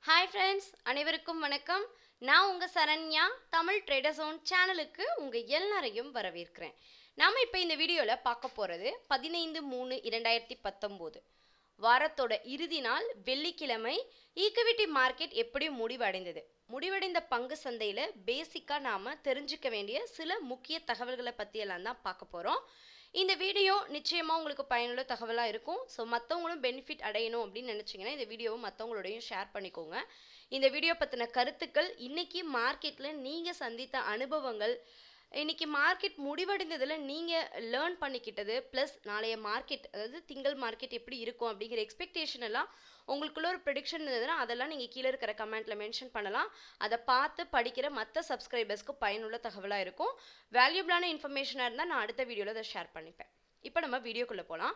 Hi friends, அனைவருக்கும் வணக்கம். நான் உங்கள் சரண்யா. தமிழ் ட்ரேடர் ஜோன் சேனலுக்கு உங்கள் எல்லாரையும் வரவேற்கிறேன். நாம் இப்போ இந்த வீடியோவில் பார்க்க போகிறது 15/3/2019 வாரத்தோட இறுதி நாள் வெள்ளிக்கிழமை ஈக்விட்டி மார்க்கெட் எப்படி முடிவடைந்த பங்கு சந்தையில் பேசிக்காக நாம் தெரிஞ்சுக்க வேண்டிய சில முக்கிய தகவல்களை பற்றியெல்லாம் தான் பார்க்க போகிறோம். இந்த வீடியோ நிச்சயமாக உங்களுக்கு பயனுள்ள தகவலாக இருக்கும். ஸோ மற்றவங்களும் பெனிஃபிட் அடையணும் அப்படின்னு நினச்சிங்கன்னா இந்த வீடியோவை மற்றவங்களோடையும் ஷேர் பண்ணிக்கோங்க. இந்த வீடியோ பற்றின கருத்துக்கள், இன்றைக்கி மார்க்கெட்டில் நீங்கள் சந்தித்த அனுபவங்கள், இன்றைக்கி மார்க்கெட் முடிவடைந்ததில் நீங்கள் லேர்ன் பண்ணிக்கிட்டது, ப்ளஸ் நாளைய மார்க்கெட், அதாவது திங்கள் மார்க்கெட் எப்படி இருக்கும் அப்படிங்கிற எக்ஸ்பெக்டேஷன் எல்லாம் உங்களுக்குள்ள ஒரு ப்ரெடிக்ஷன் இருந்ததுன்னா அதெல்லாம் நீங்கள் கீழே இருக்கிற கமெண்ட்டில் மென்ஷன் பண்ணலாம். அதை பார்த்து படிக்கிற மற்ற சப்ஸ்கிரைபர்ஸ்க்கு பயனுள்ள தகவலாக இருக்கும். வேல்யூபிளான இன்ஃபர்மேஷனாக இருந்தால் நான் அடுத்த வீடியோவில் அதை ஷேர் பண்ணிப்பேன். இப்போ நம்ம வீடியோக்குள்ளே போகலாம்.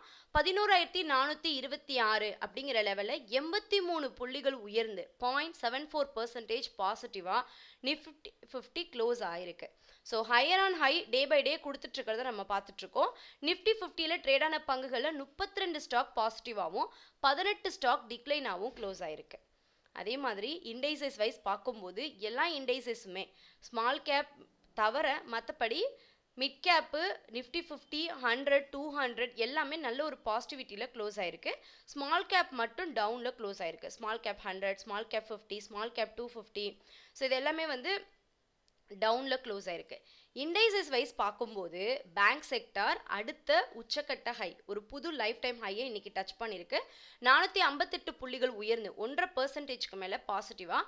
11,426 அப்படிங்கிற லெவலில் 83 புள்ளிகள் உயர்ந்து 0.74% பாசிட்டிவாக நிஃப்டி 50 க்ளோஸ் ஆகிருக்கு. So higher on high day by day கொடுத்துட்ருக்கிறத நம்ம பார்த்துட்ருக்கோம். நிஃப்டி 50ல் ட்ரேடான பங்குகளில் 32 ஸ்டாக் பாசிட்டிவாகவும் 18 ஸ்டாக் டிக்ளைனாகவும் க்ளோஸ் ஆகிருக்கு. அதே மாதிரி இண்டைசஸ் வைஸ் பார்க்கும்போது எல்லா இண்டைசஸுமே ஸ்மால் கேப் தவிர மற்றபடி மிட் கேப்பு, நிஃப்டி 50, 100, 200 எல்லாமே நல்ல ஒரு பாசிட்டிவிட்டியில் க்ளோஸ் ஆகிருக்கு. ஸ்மால் கேப் மட்டும் டவுனில் க்ளோஸ் ஆகிருக்கு. Small cap 100, small cap 50, small cap 250. So இது எல்லாமே டவுனில் க்ளோஸ் ஆகிருக்கு. இண்டைசஸ் வைஸ் பார்க்கும்போது பேங்க் செக்டார் அடுத்த உச்சக்கட்ட ஹை, ஒரு புது லைஃப் டைம் ஹையை இன்றைக்கி டச் பண்ணியிருக்கு. 458 புள்ளிகள் உயர்ந்து 1.5% மேலே பாசிட்டிவாக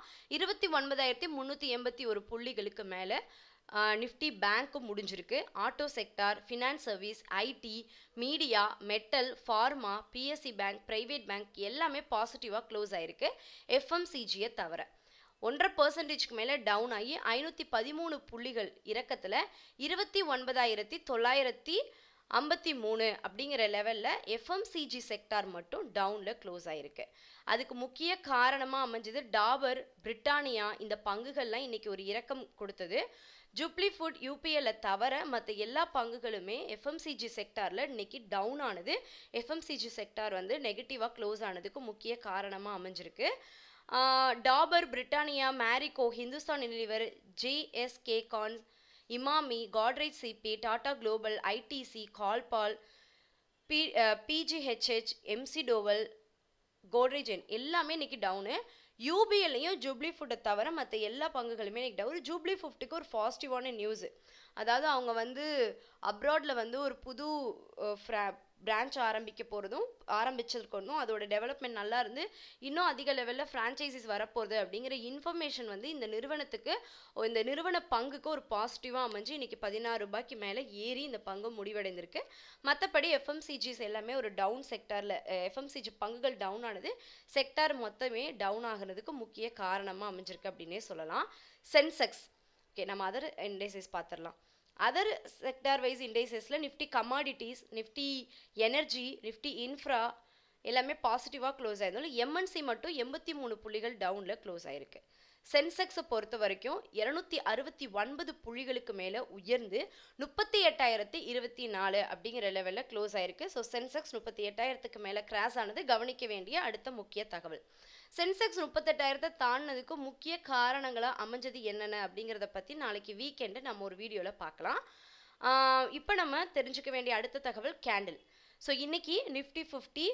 29,381 புள்ளிகளுக்கு மேலே நிஃப்டி பேங்க்கு முடிஞ்சிருக்கு. Auto sector, finance service, IT, media, metal, pharma, PSC bank, private bank எல்லாமே பாசிட்டிவாக க்ளோஸ் ஆகிருக்கு. எஃப்எம்சிஜியை தவிர 1.5% மேலே டவுன் ஆகி 513 புள்ளிகள் இறக்கத்தில் 29,953 அப்படிங்கிற லெவலில் எஃப்எம்சிஜி செக்டார் மட்டும் டவுனில் க்ளோஸ் ஆகிருக்கு. அதுக்கு முக்கிய காரணமாக அமைஞ்சது டாபர், பிரிட்டானியா இந்த பங்குகள்லாம் இன்றைக்கி ஒரு இறக்கம் கொடுத்தது. ஜூப்ளி ஃபுட், யூபிஎல்லை தவிர மற்ற எல்லா பங்குகளுமே எஃப்எம்சிஜி செக்டாரில் இன்றைக்கி டவுன் ஆனது. எஃப்எம்சிஜி செக்டார் நெகட்டிவாக க்ளோஸ் ஆனதுக்கு முக்கிய காரணமாக அமைஞ்சிருக்கு. Dabur, Britannia, Marico, Hindustan Unilever, GSK con, Emami, Godrej CP, Tata global, ITC, Colpal, PGHH, McDowell, கோட்ரேஜன் எல்லாமே இன்றைக்கி டவுனு. யூபிஎல்லையும் ஜூப்ளி ஃபுட்டை தவிர மற்ற எல்லா பங்குகளுமே இன்றைக்கி டவுன். ஜூப்ளி ஃபுட்டுக்கு ஒரு பாசிட்டிவான நியூஸு, அதாவது அவங்க அப்ராடில் ஒரு புது பிரான்ச் ஆரம்பிச்சிருக்கணும். அதோட டெவலப்மெண்ட் நல்லா இருந்து இன்னும் அதிக லெவலில் ஃப்ரான்ச்சைசிஸ் வரப்போகுது அப்படிங்கிற இன்ஃபர்மேஷன் இந்த நிறுவனத்துக்கு, இந்த நிறுவன பங்குக்கு ஒரு பாசிட்டிவாக அமைஞ்சு இன்றைக்கி 16 ரூபாய்க்கு மேலே ஏறி இந்த பங்கு முடிவடைந்திருக்கு. மற்றபடி எஃப்எம்சிஜிஸ் எல்லாமே ஒரு டவுன் செக்டாரில், எஃப்எம்சிஜி பங்குகள் டவுன் ஆனது, செக்டார் மொத்தமே டவுன் ஆகிறதுக்கு முக்கிய காரணமாக அமைஞ்சிருக்கு அப்படின்னே சொல்லலாம். சென்செக்ஸ், ஓகே, நம்ம அதர் இண்டைசஸ் பார்த்துடலாம். அதர் செக்டார் வைஸ் இண்டைசஸில் Nifty commodities, Nifty energy, Nifty infra எல்லாமே பாசிட்டிவாக க்ளோஸ் ஆயிருந்தாலும் எம்என்சி மட்டும் 83 புள்ளிகள் டவுனில் க்ளோஸ் ஆகிருக்கு. சென்செக்ஸை பொறுத்த வரைக்கும் 269 புள்ளிகளுக்கு மேலே உயர்ந்து 38,024 அப்படிங்கிற லெவலில் க்ளோஸ் ஆகிருக்கு. ஸோ சென்செக்ஸ் 38,000க்கு மேலே கிராஸ் ஆனது கவனிக்க வேண்டிய அடுத்த முக்கிய தகவல். சென்செக்ஸ் 38,000 தாண்டினதுக்கு முக்கிய காரணங்களாக அமைஞ்சது என்னென்ன அப்படிங்கிறத பற்றி நாளைக்கு வீக்கெண்டு நம்ம ஒரு வீடியோவில் பார்க்கலாம். இப்போ நம்ம தெரிஞ்சுக்க வேண்டிய அடுத்த தகவல் கேண்டில். ஸோ இன்றைக்கி நிஃப்டி 50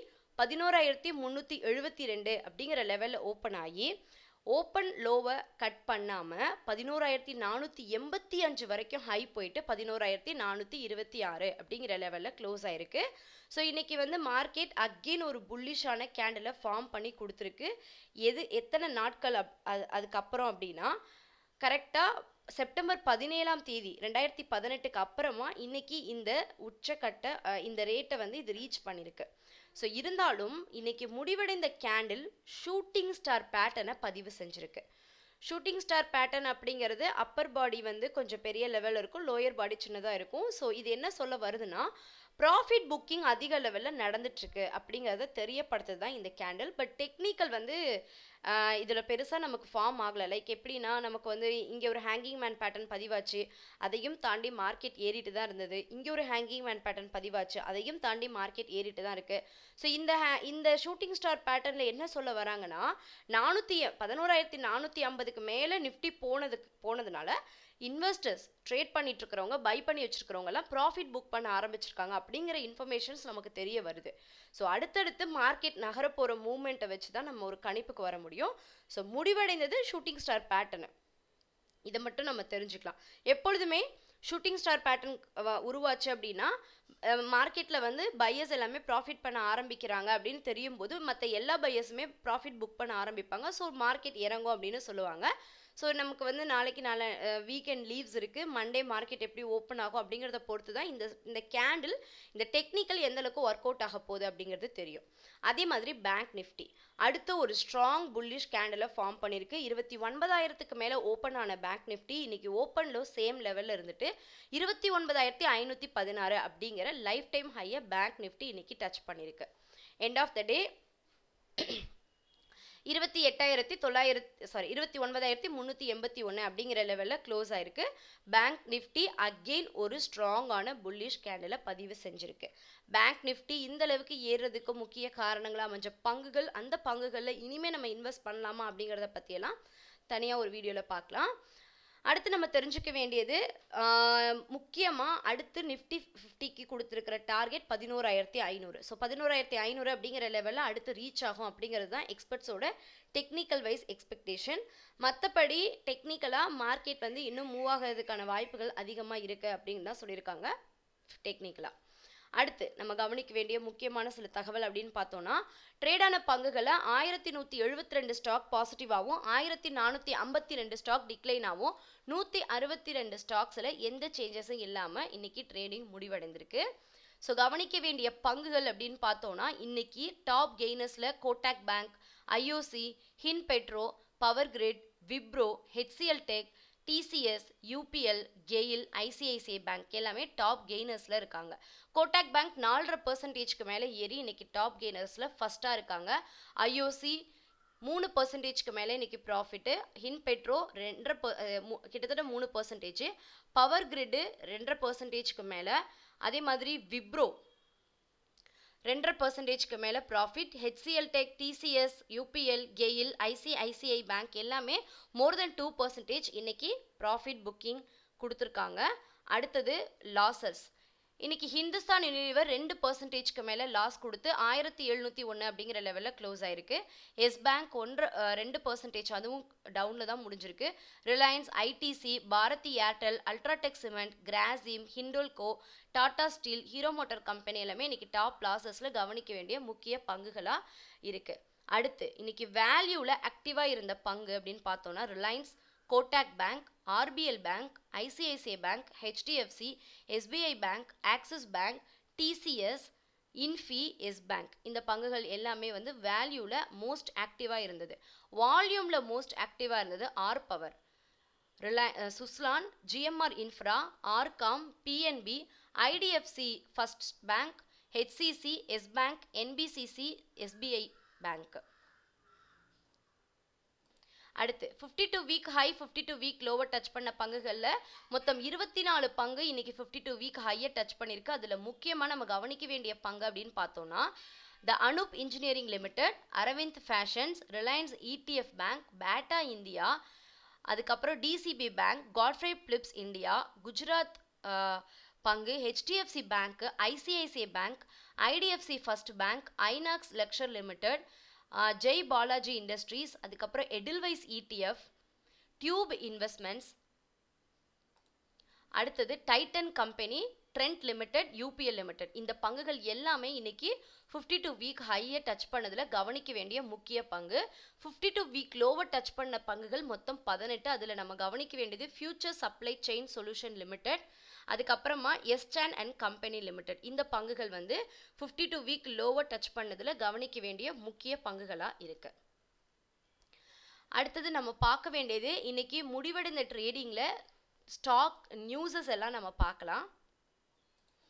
11,372 அப்படிங்கிற லெவலில் ஓப்பன் ஆகி ஓப்பன் லோவை கட் பண்ணாமல் 11,485 வரைக்கும் ஹை போயிட்டு 11,426 அப்படிங்கிற லெவலில் க்ளோஸ் ஆகிருக்கு. ஸோ இன்றைக்கி மார்க்கெட் அகெயின் ஒரு புல்லிஷான கேண்டிலை ஃபார்ம் பண்ணி கொடுத்துருக்கு. எத்தனை நாட்கள் அதுக்கப்புறம் அப்படின்னா கரெக்டாக செப்டம்பர் 17ஆம் தேதி 2018க்கு அப்புறமா இன்றைக்கி இந்த உச்சக்கட்ட இந்த ரேட்டை இது ரீச் பண்ணியிருக்கு. ஸோ இருந்தாலும் இன்றைக்கி முடிவடைந்த கேண்டில் ஷூட்டிங் ஸ்டார் பேட்டர்னை பதிவு செஞ்சுருக்கு. ஷூட்டிங் ஸ்டார் பேட்டர்ன் அப்படிங்கிறது அப்பர் பாடி கொஞ்சம் பெரிய லெவலில் இருக்கும், லோயர் பாடி சின்னதாக இருக்கும். ஸோ இது என்ன சொல்ல வருதுன்னா ப்ராஃபிட் புக்கிங் அதிக லெவலில் நடந்துட்டுருக்கு அப்படிங்கிறத தெரியப்படுத்துது தான் இந்த கேண்டில். பட் டெக்னிக்கல் இதில் பெருசாக நமக்கு ஃபார்ம் ஆகலை. லைக் எப்படின்னா நமக்கு வந்து இங்கே ஒரு ஹேங்கிங் மேன் பேட்டர்ன் பதிவாச்சு, அதையும் தாண்டி மார்க்கெட் ஏறிட்டு தான் இருந்தது. இங்கே ஒரு ஹேங்கிங் மேன் பேட்டர்ன் பதிவாச்சு, அதையும் தாண்டி மார்க்கெட் ஏறிட்டு தான் இருக்குது. ஸோ இந்த ஷூட்டிங் ஸ்டார் பேட்டர்னில் என்ன சொல்ல வராங்கன்னா 11,450க்கு மேலே நிஃப்டி போனதுனால இன்வெஸ்டர்ஸ் ட்ரேட் பண்ணிட்டு இருக்கிறவங்க, பை பண்ணி வச்சிருக்கிறவங்க எல்லாம் ப்ராஃபிட் புக் பண்ண ஆரம்பிச்சிருக்காங்க அப்படிங்கிற இன்ஃபர்மேஷன்ஸ் நமக்கு தெரிய வருது. ஸோ அடுத்தடுத்து மார்க்கெட் நகரப்போகிற மூவ்மெண்ட்டை வச்சு தான் நம்ம ஒரு கணிப்புக்கு வர முடியும். ஸோ முடிவடைந்தது ஷூட்டிங் ஸ்டார் பேட்டர்னு, இதை மட்டும் நம்ம தெரிஞ்சுக்கலாம். எப்பொழுதுமே ஷூட்டிங் ஸ்டார் பேட்டர்ன் உருவாச்சு அப்படின்னா மார்க்கெட்டில் வந்து பையர்ஸ் எல்லாமே ப்ராஃபிட் பண்ண ஆரம்பிக்கிறாங்க அப்படின்னு தெரியும் போது மற்ற எல்லா பையர்ஸுமே ப்ராஃபிட் புக் பண்ண ஆரம்பிப்பாங்க. ஸோ மார்க்கெட் இறங்கும் அப்படின்னு சொல்லுவாங்க. ஸோ நமக்கு வந்து நாளைக்கு வீக்கெண்ட் லீவ்ஸ் இருக்குது, மண்டே மார்க்கெட் எப்படி ஓப்பன் ஆகும் அப்படிங்கிறத பொறுத்து தான் இந்த கேண்டில், இந்த டெக்னிக்கல் எந்த அளவுக்கு ஒர்க் அவுட் ஆக போகுது அப்படிங்கிறது தெரியும். அதே மாதிரி பேங்க் நிஃப்டி அடுத்து ஒரு ஸ்ட்ராங் புல்லிஷ் கேண்டிலை ஃபார்ம் பண்ணியிருக்கு. 29,000க்கு மேலே ஓப்பன் ஆன பேங்க் நிஃப்டி இன்னைக்கு ஓப்பன்லோ சேம் லெவலில் இருந்துட்டு 29,516 அப்படிங்கிற லைஃப் டைம் ஹையை பேங்க் நிஃப்டி இன்னைக்கு டச் பண்ணியிருக்கு. எண்ட் ஆஃப் த டே 29,381 அப்படிங்கிற லெவலில் க்ளோஸ் ஆயிருக்கு. பேங்க் நிஃப்டி அகெயின் ஒரு ஸ்ட்ராங்கான புல்லிஷ் கேண்டிலை பதிவு செஞ்சிருக்கு. பேங்க் நிஃப்டி இந்த அளவுக்கு ஏறுறதுக்கு முக்கிய காரணங்களாக அமைஞ்ச பங்குகள், அந்த பங்குகளில் இனிமேல் நம்ம இன்வெஸ்ட் பண்ணலாமா அப்படிங்கிறத பற்றியெல்லாம் தனியாக ஒரு வீடியோவில் பார்க்கலாம். அடுத்து நம்ம தெரிஞ்சுக்க வேண்டியது முக்கியமாக அடுத்து நிஃப்டி 50க்கு கொடுத்துருக்கிற டார்கெட் 11,500. ஸோ 11,500 அப்படிங்கிற லெவலில் அடுத்து ரீச் ஆகும் அப்படிங்கிறது தான் எக்ஸ்பர்ட்ஸோட டெக்னிக்கல் வைஸ் எக்ஸ்பெக்டேஷன். மற்றபடி டெக்னிக்கலாக மார்க்கெட் வந்து இன்னும் மூவ் ஆகிறதுக்கான வாய்ப்புகள் அதிகமாக இருக்குது அப்படின்னு தான் சொல்லியிருக்காங்க டெக்னிக்கலாக. அடுத்து நம்ம கவனிக்க வேண்டிய முக்கியமான சில தகவல் அப்படின்னு பார்த்தோம்னா, ட்ரேடான பங்குகளை 1,172 ஸ்டாக் பாசிட்டிவாகவும் 1,452 ஸ்டாக் டிக்ளைனாகவும் 162 ஸ்டாக்ஸில் எந்த சேஞ்சஸும் இல்லாமல் இன்னைக்கு ட்ரேடிங் முடிவடைந்திருக்கு. ஸோ கவனிக்க வேண்டிய பங்குகள் அப்படின்னு பார்த்தோம்னா இன்னைக்கு டாப் கெய்னர்ஸில் Kotak bank, IOC, Hin petro, power grid, Wipro, HCL tech, TCS, UPL, GAIL, ICICI bank எல்லாமே டாப் கெய்னர்ஸில் இருக்காங்க. கோட்டாக் பேங்க் 4.5%க்கு மேலே ஏறி இன்னைக்கு டாப் கெய்னர்ஸில் ஃபஸ்ட்டாக இருக்காங்க. ஐஓசி 3%க்கு மேலே இன்னைக்கு ப்ராஃபிட்டு, ஹின் பெட்ரோ கிட்டத்தட்ட 3%, பவர் கிரிட்டு 2.5%க்கு மேலே, அதே மாதிரி விப்ரோ 2.5%க்கு மேலே profit, HCL tech, TCS, UPL, GAIL, ICICI bank எல்லாமே மோர் தென் 2% இன்னைக்கு ப்ராஃபிட் புக்கிங் கொடுத்துருக்காங்க. அடுத்தது லாசஸ், இன்னைக்கு ஹிந்துஸ்தான் யூனிலிவர் 2%க்கு மேலே லாஸ் கொடுத்து 1,701 அப்படிங்கிற லெவலில் க்ளோஸ் ஆயிருக்கு. எஸ் பேங்க் 2%, அதுவும் டவுனில் தான் முடிஞ்சிருக்கு. Reliance, ITC, Bharti Airtel, UltraTech cement, Grasim, Hindalco, Tata steel, Hero motor company எல்லாமே இன்னைக்கு டாப் லாசஸில் கவனிக்க வேண்டிய முக்கிய பங்குகளாக இருக்குது. அடுத்து இன்னைக்கு வேல்யூவில் ஆக்டிவாக இருந்த பங்கு அப்படின்னு பார்த்தோன்னா Reliance, Kotak bank, RBL bank, ICICI bank, HDFC, SBI bank, Axis bank, TCS, Infy, yes bank இந்த பங்குகள் எல்லாமே வந்து வேல்யூவில் மோஸ்ட் ஆக்டிவாக இருந்தது. வால்யூமில் மோஸ்ட் ஆக்டிவாக இருந்தது R power, Suzlon, GMR infra, RCom, PNB, IDFC first bank, HCC, yes bank, NBCC, SBI bank. அடுத்து 52 வீக் ஹை 52 வீக் லோவை டச் பண்ண பங்குகளில் மொத்தம் 24 பங்கு இன்னைக்கு 52 வீக் ஹையை டச் பண்ணியிருக்கு. அதில் முக்கியமாக நம்ம கவனிக்க வேண்டிய பங்கு அப்படின்னு பார்த்தோம்னா the Anup engineering limited, Arvind fashions, Reliance ETF bank, Bata India, அதுக்கப்புறம் DCB bank, Godfrey Phillips India, Gujarat பங்கு, HDFC bank, ICICI bank, IDFC first bank, Inox leisure limited, Jai Balaji industries, அதுக்கப்புறம் எடில்வைஸ் இடிஎஃப், டியூப் இன்வெஸ்ட்மெண்ட்ஸ், அடுத்தது Titan company, Trent limited, UPL limited இந்த பங்குகள் எல்லாமே இன்னைக்கு 52 week ஹையை touch பண்ணதில் கவனிக்க வேண்டிய முக்கிய பங்கு. 52 வீக் லோவை டச் பண்ண பங்குகள் மொத்தம் 18. அதில் நம்ம கவனிக்க வேண்டியது future supply chain solution limited, அதுக்கப்புறமா எஸ்டான் அண்ட் கம்பெனி லிமிடெட் இந்த பங்குகள் வந்து 52 வீக் லோவை டச் பண்ணதில் கவனிக்க வேண்டிய முக்கிய பங்குகளாக இருக்கு. அடுத்தது நம்ம பார்க்க வேண்டியது இன்னைக்கு முடிவடைந்த ட்ரேடிங்கில் ஸ்டாக் நியூஸஸ் எல்லாம் நம்ம பார்க்கலாம்.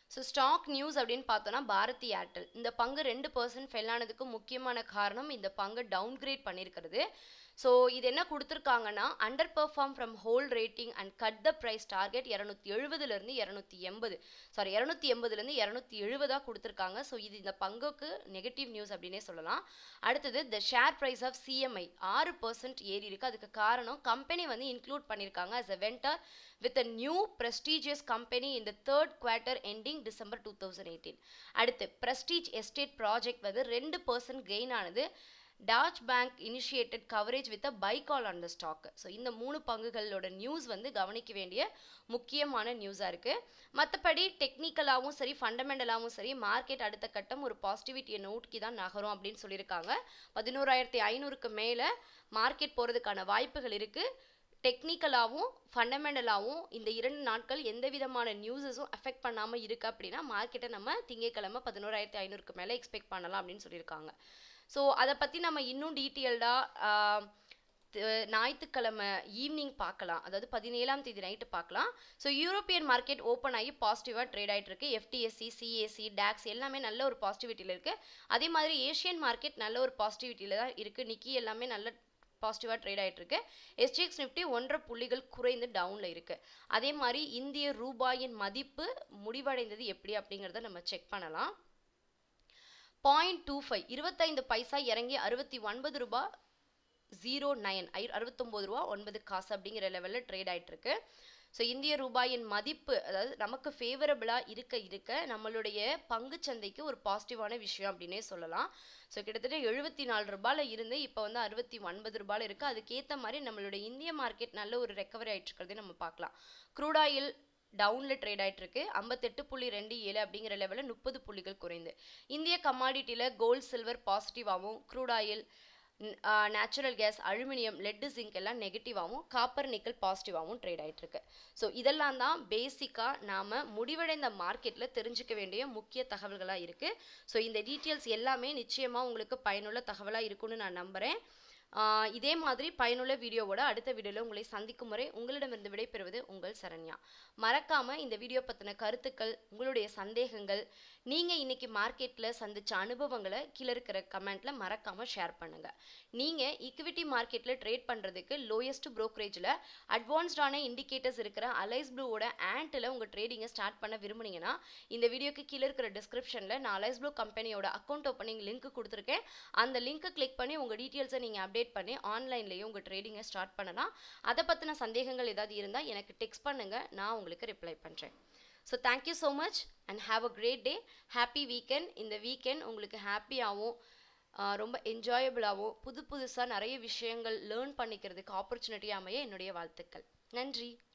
ஸோ ஸ்டாக் நியூஸ் அப்படின்னு பார்த்தோன்னா பாரதி ஏர்டெல் இந்த பங்கு 2% ஃபெல் ஆனதுக்கு முக்கியமான காரணம் இந்த பங்கு டவுன்கிரேட் பண்ணியிருக்கிறது. ஸோ இது என்ன கொடுத்துருக்காங்கன்னா under perform from hold rating and cut the price target 270லேருந்து 280 280லேருந்து 270 கொடுத்துருக்காங்க. ஸோ இது இந்த பங்குக்கு நெகட்டிவ் நியூஸ் அப்படின்னே சொல்லலாம். அடுத்தது the share price of CMI 6% ஏறி இருக்கு. அதுக்கு காரணம் கம்பெனி வந்து இன்க்ளூட் பண்ணியிருக்காங்க as a vendor with a new prestigious company in the third quarter ending December 2018. அடுத்து பிரஸ்டீஜ் எஸ்டேட் ப்ராஜெக்ட் வந்து 2% கெயின் ஆனது. Deutsche bank initiated coverage with a buy call on the stock. So இந்த 3 பங்குகளோட news வந்து கவனிக்க வேண்டிய முக்கியமான நியூஸாக இருக்குது. மற்றபடி டெக்னிக்கலாகவும் சரி ஃபண்டமெண்டலாகவும் சரி மார்க்கெட் அடுத்த கட்டம் ஒரு பாசிட்டிவிட்டியை நோக்கி தான் நகரும் அப்படின்னு சொல்லியிருக்காங்க. 11,500க்கு மேலே மார்க்கெட் போகிறதுக்கான வாய்ப்புகள் இருக்குது. டெக்னிக்கலாகவும் ஃபண்டமெண்டலாகவும் இந்த 2 நாட்கள் எந்த விதமான நியூஸஸும் அஃபெக்ட் பண்ணாமல் இருக்குது அப்படின்னா மார்க்கெட்டை நம்ம திங்கட்கிழமை 11,500க்கு மேலே எக்ஸ்பெக்ட் பண்ணலாம் அப்படின்னு சொல்லியிருக்காங்க. ஸோ அதை பற்றி நம்ம இன்னும் டீட்டெயில்டாக ஞாயிற்றுக்கிழமை ஈவினிங் பார்க்கலாம், அதாவது 17ஆம் தேதி நைட்டு பார்க்கலாம். ஸோ யூரோப்பியன் மார்க்கெட் ஓப்பன் ஆகி பாசிட்டிவாக ட்ரேட் ஆகிட்டு இருக்கு. எஃப்டிஎஸ்சி, சிஏசி, டாக்ஸ் எல்லாமே நல்ல ஒரு பாசிட்டிவிட்டியில் இருக்குது. அதே மாதிரி ஏஷியன் மார்க்கெட் நல்ல ஒரு பாசிட்டிவிட்டியில் தான் இருக்குது. நிக்கி எல்லாமே நல்ல பாசிட்டிவாக ட்ரேட் ஆகிட்டு இருக்கு. எஸ்ஜிஎக்ஸ் நிஃப்டி 1.5 புள்ளிகள் குறைந்து டவுனில் இருக்குது. அதே மாதிரி இந்திய ரூபாயின் மதிப்பு முடிவடைந்தது எப்படி அப்படிங்கிறத நம்ம செக் பண்ணலாம். 0.25 25 பைசா இறங்கி 69 ரூபா 09 69 ரூபா 9 காசு அப்படிங்கிற லெவலில் ட்ரேட் ஆகிட்டு இருக்கு. ஸோ இந்திய ரூபாயின் மதிப்பு அதாவது நமக்கு ஃபேவரபிளாக இருக்க நம்மளுடைய பங்கு சந்தைக்கு ஒரு பாசிட்டிவான விஷயம் அப்படின்னே சொல்லலாம். ஸோ கிட்டத்தட்ட 74 ரூபாயில் இருந்து இப்போ வந்து 69 ரூபாயில் இருக்குது. அதுக்கேற்ற மாதிரி நம்மளுடைய இந்திய மார்க்கெட் நல்ல ஒரு ரெக்கவரி ஆகிட்டு இருக்கிறதே நம்ம பார்க்கலாம். க்ரூட் ஆயில் டவுனில் ட்ரேட் ஆகிட்டு இருக்கு. 58.27 அப்படிங்கிற லெவலில் 30 புள்ளிகள் குறைந்து. இந்திய கமாடிட்டியில் கோல்டு சில்வர் பாசிட்டிவாகவும், crude oil, natural gas, aluminium, lead, zinc எல்லாம் நெகட்டிவாகவும், காப்பர் நிக்கல் பாசிட்டிவாகவும் ட்ரேட் ஆகிட்டு இருக்கு. ஸோ இதெல்லாம் தான் பேசிக்காக நாம் முடிவடைந்த மார்க்கெட்டில் தெரிஞ்சுக்க வேண்டிய முக்கிய தகவல்களாக இருக்குது. ஸோ இந்த டீட்டெயில்ஸ் எல்லாமே நிச்சயமாக உங்களுக்கு பயனுள்ள தகவலாக இருக்குன்னு நான் நம்புகிறேன். இதே மாதிரி பயனுள்ள வீடியோவோட அடுத்த வீடியோவில் உங்களை சந்திக்கும் முறை உங்களிடமிருந்து விடைபெறுவது உங்கள் சரண்யா. மறக்காமல் இந்த வீடியோ பற்றின கருத்துக்கள், உங்களுடைய சந்தேகங்கள், நீங்கள் இன்றைக்கி மார்க்கெட்டில் சந்தித்த அனுபவங்களை கீழே இருக்கிற கமெண்ட்டில் மறக்காமல் ஷேர் பண்ணுங்கள். நீங்கள் ஈக்விட்டி மார்க்கெட்டில் ட்ரேட் பண்ணுறதுக்கு லோயஸ்ட் ப்ரோக்கரேஜில் அட்வான்ஸ்டான இண்டிகேட்டர்ஸ் இருக்கிற அலைஸ் ப்ளூவோட ஆண்ட்டில் உங்கள் ட்ரேடிங்கை ஸ்டார்ட் பண்ண விரும்புனீங்கன்னா இந்த வீடியோக்கு கீழே இருக்கிற டிஸ்கிரிப்ஷனில் நான் அலைஸ் ப்ளூ கம்பெனியோட அக்கௌண்ட் ஓப்பனிங் லிங்க் கொடுத்துருக்கேன். அந்த லிங்க்கை கிளிக் பண்ணி உங்கள் டீட்டெயில்ஸை நீங்கள் அப்டேட் பண்ணி ஆன்லைன்லேயே உங்கள் ட்ரேடிங்கை ஸ்டார்ட் பண்ணலாம். அதை பற்றின சந்தேகங்கள் ஏதாவது இருந்தால் எனக்கு டெக்ஸ்ட் பண்ணுங்கள், நான் உங்களுக்கு ரிப்ளை பண்ணுறேன். So thank you so much and have a great day. Happy weekend. இந்த வீக்கெண்ட் உங்களுக்கு ஹாப்பியாகவும் ரொம்ப என்ஜாயபிளாகவும் புதுசாக நிறைய விஷயங்கள் லேர்ன் பண்ணிக்கிறதுக்கு ஆப்பர்ச்சுனிட்டி அமைய என்னுடைய வாழ்த்துக்கள். நன்றி.